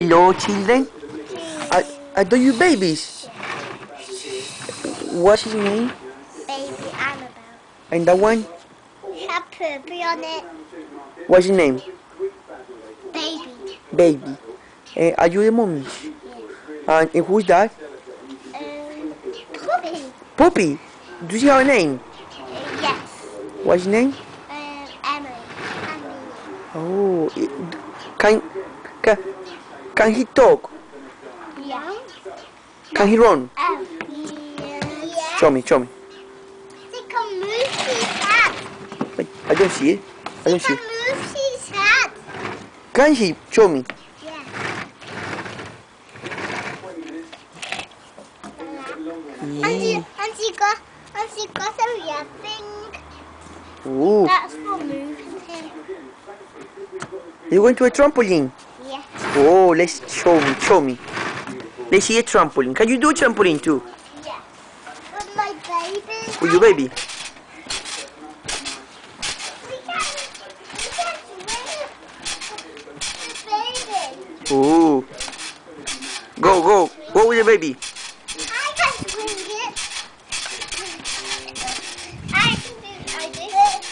Hello, children. Are you babies? What's his name? Baby Annabelle. And that one? Have poopy on it. What's his name? Baby. Baby. Are you the mommy? Yeah. And who's that? Puppy. Puppy. Do you have a name? Yes. What's his name? Emily. Oh, can can he talk? Yeah. Can he run? Yeah. Show me. He can move his head. Wait, I don't see it. I don't see He it. can move his head. Can he? Show me. Yeah. And she got a red thing. Ooh. That's for moving him. You're going to a trampoline? Yeah. Oh, let's show me. Let's see a trampoline. Can you do a trampoline too? Yeah. With my baby. With your baby? We can swing. The baby. Ooh. Go with the baby. I can swing it. I do it.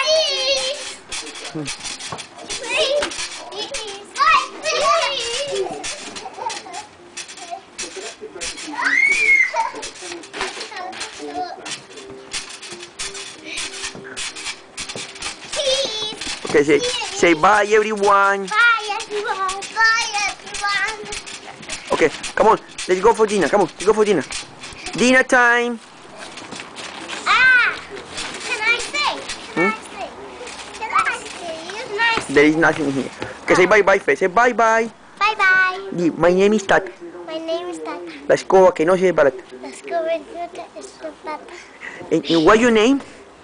Please. Okay, say bye everyone. Bye everyone. Bye everyone. Okay, come on. Let's go for dinner. Come on, let's go for dinner. Dinner time. Can I sing? Can I sing? There is nothing here. Okay, say bye first. Say bye. Bye bye. My name is Tata. My name is Tata. Let's go. Okay, no say balat. Let's go with the Papa. And what's your name?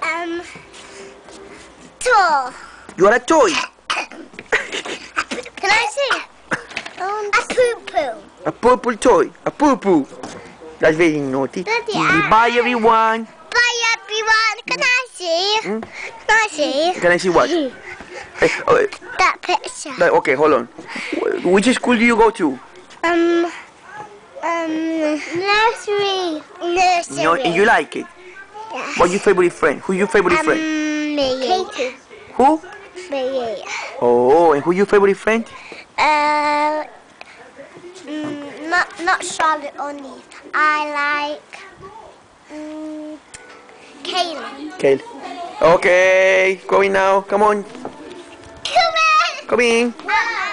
Toy. You are a toy. Can I sing? A poo-poo. A purple toy. A poo-poo. That's very naughty. Daddy, Bye everyone. Bye everyone. Can I see? Can I see? Can I see what? That picture. Okay, hold on. Which school do you go to? Nursery. No, and you like it? Yes. What's your favorite friend? Who's your favorite friend? Me. Katie. Who? Me. Oh, and who's your favorite friend? Not Charlotte or Neve. I like Kaylee. Kale. Okay, going now. Come on. Come in. Come in.